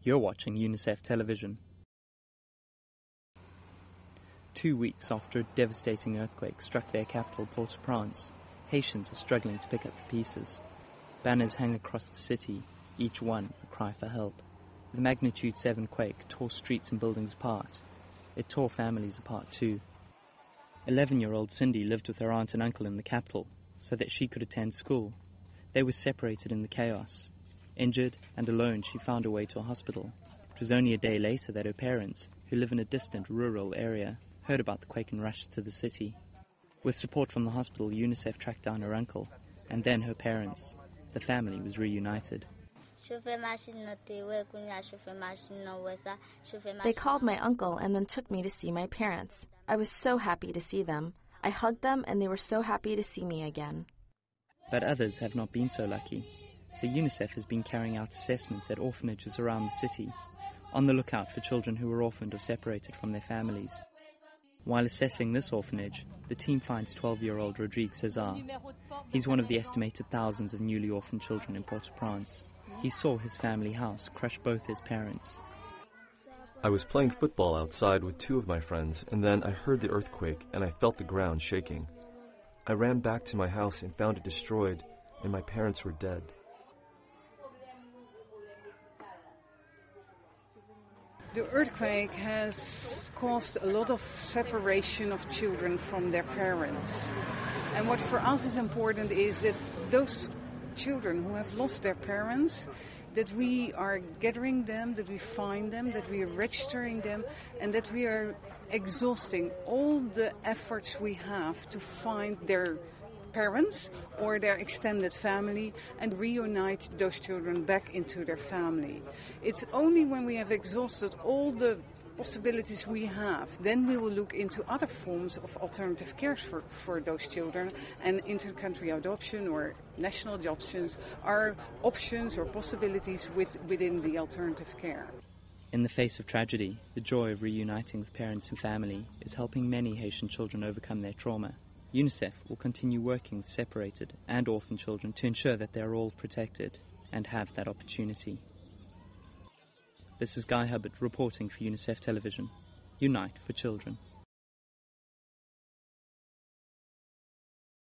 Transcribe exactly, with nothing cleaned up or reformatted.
You're watching UNICEF television. Two weeks after a devastating earthquake struck their capital, Port-au-Prince, Haitians are struggling to pick up the pieces. Banners hang across the city, each one a cry for help. The magnitude seven quake tore streets and buildings apart. It tore families apart too. Eleven-year-old Cindy lived with her aunt and uncle in the capital so that she could attend school. They were separated in the chaos. Injured and alone, she found her way to a hospital. It was only a day later that her parents, who live in a distant rural area, heard about the quake and rushed to the city. With support from the hospital, UNICEF tracked down her uncle, and then her parents. The family was reunited. They called my uncle and then took me to see my parents. I was so happy to see them. I hugged them and they were so happy to see me again. But others have not been so lucky. So UNICEF has been carrying out assessments at orphanages around the city, on the lookout for children who were orphaned or separated from their families. While assessing this orphanage, the team finds twelve-year-old Rodrigue Cesar. He's one of the estimated thousands of newly orphaned children in Port-au-Prince. He saw his family house crush both his parents. I was playing football outside with two of my friends, and then I heard the earthquake and I felt the ground shaking. I ran back to my house and found it destroyed, and my parents were dead. The earthquake has caused a lot of separation of children from their parents. And what for us is important is that those children who have lost their parents, that we are gathering them, that we find them, that we are registering them, and that we are exhausting all the efforts we have to find their parents or their extended family and reunite those children back into their family. It's only when we have exhausted all the possibilities we have, then we will look into other forms of alternative care for, for those children, and inter-country adoption or national adoptions are options or possibilities with, within the alternative care. In the face of tragedy, the joy of reuniting with parents and family is helping many Haitian children overcome their trauma. UNICEF will continue working with separated and orphan children to ensure that they are all protected and have that opportunity. This is Guy Hubbard reporting for UNICEF Television. Unite for Children.